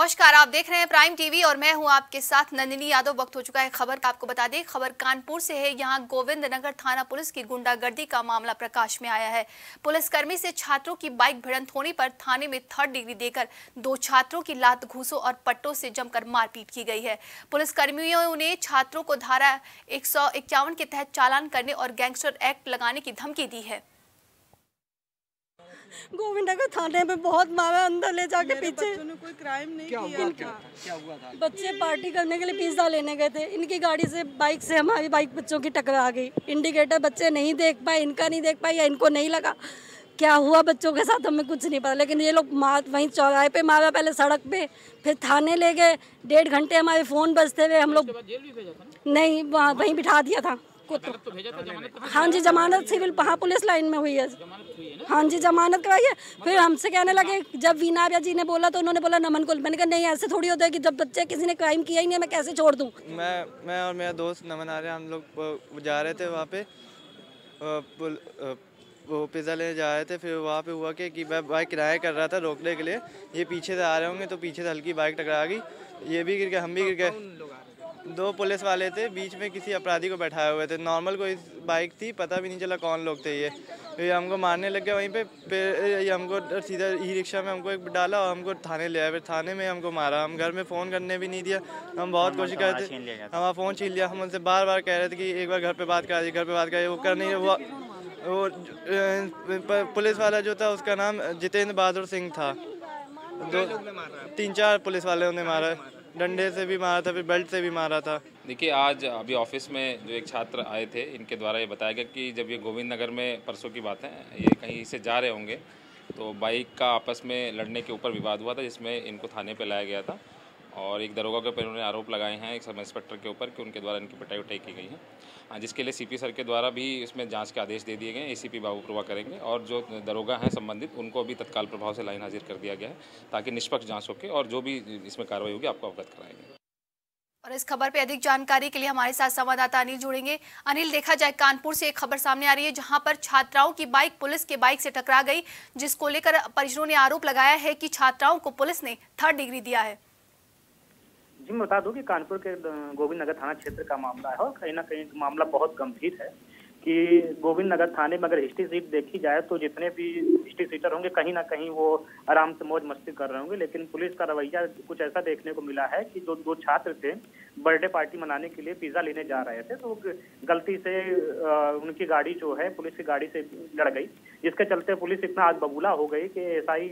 नमस्कार, आप देख रहे हैं प्राइम टीवी और मैं हूं आपके साथ नंदिनी यादव। वक्त हो चुका है खबर का। आपको बता दें, खबर कानपुर से है। यहां गोविंद नगर थाना पुलिस की गुंडागर्दी का मामला प्रकाश में आया है। पुलिसकर्मी से छात्रों की बाइक भिड़ंत होने पर थाने में 3rd डिग्री देकर 2 छात्रों की लात घूंसों और पट्टों से जमकर मारपीट की गई है। पुलिसकर्मियों ने छात्रों को धारा 151 के तहत चालान करने और गैंगस्टर एक्ट लगाने की धमकी दी है। गोविंद नगर थाने में बहुत मारा, अंदर ले जाके पीछे। बच्चों ने कोई क्राइम नहीं किया। क्या हुआ था? बच्चे पार्टी करने के लिए पिज्जा लेने गए थे। इनकी गाड़ी से बाइक से हमारी बाइक बच्चों की टकरा गई। इंडिकेटर बच्चे नहीं देख पाए, इनका नहीं देख पाए या इनको नहीं लगा। क्या हुआ बच्चों के साथ हमें कुछ नहीं पता, लेकिन ये लोग वहीं चौराहे पे मारा, पहले सड़क पे, फिर थाने ले गए। 1.5 घंटे हमारे फ़ोन बजते हुए हम लोग नहीं वहीं बिठा दिया था। हाँ जी, जमानत सिविल वहाँ पुलिस लाइन में हुई है। हाँ जी, जमानत कराई है। फिर हमसे कहने लगे, जब वीना जी ने बोला तो उन्होंने बोला नमन को। मैंने कहा नहीं, ऐसे थोड़ी होता है कि जब बच्चे किसी ने क्राइम किया ही नहीं मैं कैसे छोड़ दूँ। मैं और मेरा दोस्त नमन आ रहे, हम लोग जा रहे थे वहाँ पे, वो पिज़्ज़ा लेने जा रहे थे। फिर वहाँ पे हुआ कि मैं बाइक किराया कर रहा था रोकने के लिए। ये पीछे से आ रहे होंगे तो पीछे से हल्की बाइक टकरा गई। ये भी गिर गए, हम भी गिर गए। 2 पुलिस वाले थे, बीच में किसी अपराधी को बैठाए हुए थे। नॉर्मल कोई बाइक थी, पता भी नहीं चला कौन लोग थे ये। फिर हमको मारने लग गए वहीं पे। फिर ये हमको सीधा ई-रिक्शा में हमको एक डाला और हमको थाने ले आया। फिर थाने में हमको मारा। हम घर में फ़ोन करने भी नहीं दिया। हम बहुत कोशिश कर रहे थे, हमारा फ़ोन छीन लिया। हम उनसे बार बार कह रहे थे कि एक बार घर पे बात करा दी, घर पे बात करा। वो कर नहीं, वो पुलिस वाला जो था उसका नाम जितेंद्र बहादुर सिंह था। 3-4 पुलिस वाले उन्हें मारा, डंडे से भी मारा था, फिर बेल्ट से भी मारा था। देखिए, आज अभी ऑफिस में जो एक छात्र आए थे, इनके द्वारा ये बताया गया कि जब ये गोविंद नगर में परसों की बात है, ये कहीं से जा रहे होंगे तो बाइक का आपस में लड़ने के ऊपर विवाद हुआ था, जिसमें इनको थाने पे लाया गया था। और एक दरोगा के ऊपर उन्होंने आरोप लगाए हैं, एक सब इंस्पेक्टर के ऊपर, कि उनके द्वारा इनकी पिटाई उटाई की गई है, जिसके लिए सीपी सर के द्वारा भी इसमें जांच के आदेश दे दिए गए हैं। एसीपी बाबू प्रभा करेंगे और जो दरोगा हैं संबंधित, उनको भी तत्काल प्रभाव से लाइन हाजिर कर दिया गया है ताकि निष्पक्ष जांच होकर और जो भी इसमें कार्रवाई होगी आपको अवगत कराएंगे। और इस खबर पे अधिक जानकारी के लिए हमारे साथ संवाददाता अनिल जुड़ेंगे। अनिल, देखा जाए कानपुर से एक खबर सामने आ रही है जहां पर छात्राओं की बाइक पुलिस के बाइक से टकरा गई, जिसको लेकर परिजनों ने आरोप लगाया है कि छात्राओं को पुलिस ने 3rd डिग्री दिया है। जी, मैं बता दूं कि कानपुर के गोविंद नगर थाना क्षेत्र का मामला है और कहीं ना कहीं मामला बहुत गंभीर है कि गोविंद नगर थाने में अगर हिस्ट्री सीट देखी जाए तो जितने भी हिस्ट्री सीटर होंगे कहीं ना कहीं वो आराम से मौज मस्ती कर रहे होंगे। लेकिन पुलिस का रवैया कुछ ऐसा देखने को मिला है कि जो 2 छात्र थे, बर्थडे पार्टी मनाने के लिए पिज्जा लेने जा रहे थे, तो गलती से उनकी गाड़ी जो है पुलिस की गाड़ी से लड़ गई, जिसके चलते पुलिस इतना आग बबूला हो गई कि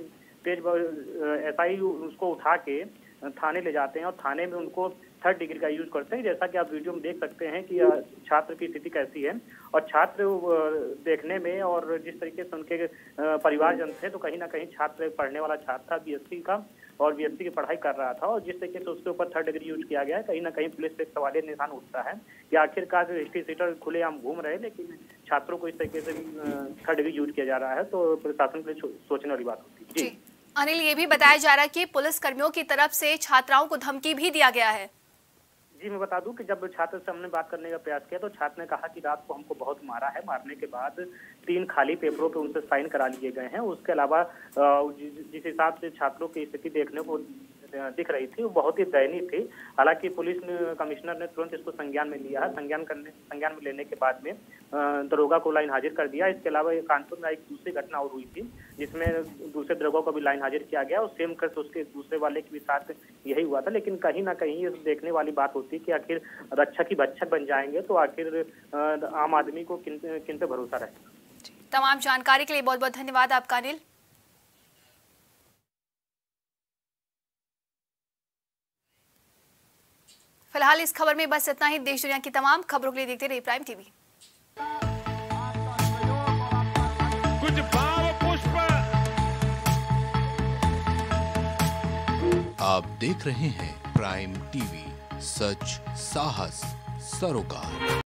एसआई उसको उठा के थाने ले जाते हैं और थाने में उनको 3rd डिग्री का यूज करते हैं। जैसा कि आप वीडियो में देख सकते हैं कि छात्र की स्थिति कैसी है और छात्र देखने में और जिस तरीके से उनके परिवारजन थे, तो कहीं ना कहीं छात्र पढ़ने वाला छात्र था, बीएससी का, और बीएससी की पढ़ाई कर रहा था। और जिस तरीके से उसके ऊपर 3rd डिग्री यूज किया गया है, कहीं ना कहीं पुलिस से एक सवालिया निशान उठता है कि आखिरकार हिस्ट्री सीटर खुलेआम घूम रहे हैं लेकिन छात्रों को इस तरीके से 3rd डिग्री यूज किया जा रहा है, तो प्रशासन के लिए सोचने वाली बात होती है। जी अनिल, ये भी बताया जा रहा है कि पुलिस कर्मियों की तरफ से छात्राओं को धमकी भी दिया गया है। जी, मैं बता दूं कि जब छात्र से हमने बात करने का प्रयास किया तो छात्र ने कहा कि रात को हमको बहुत मारा है। मारने के बाद 3 खाली पेपरों पे उनसे साइन करा लिए गए हैं। उसके अलावा जिस हिसाब से छात्रों की स्थिति देखने को दिख रही थी वो बहुत ही दयनीय थी। हालांकि पुलिस कमिश्नर ने तुरंत इसको संज्ञान में लिया है। संज्ञान में लेने के बाद में दरोगा को लाइन हाजिर कर दिया। इसके अलावा कानपुर में एक दूसरी घटना और हुई थी जिसमें दूसरे दरोगा को भी लाइन हाजिर किया गया और सेम कर उसके दूसरे वाले के भी साथ यही हुआ था। लेकिन कहीं ना कहीं ये देखने वाली बात होती है कि आखिर रक्षक ही भक्षक बन जाएंगे तो आखिर आम आदमी को किन पे भरोसा रहेगा। तमाम जानकारी के लिए बहुत बहुत धन्यवाद आपका अनिल। फिलहाल इस खबर में बस इतना ही। देश दुनिया की तमाम खबरों के लिए देखते रहिए प्राइम टीवी। कुछ भाव पुष्प आप देख रहे हैं प्राइम टीवी, सच साहस सरोकार।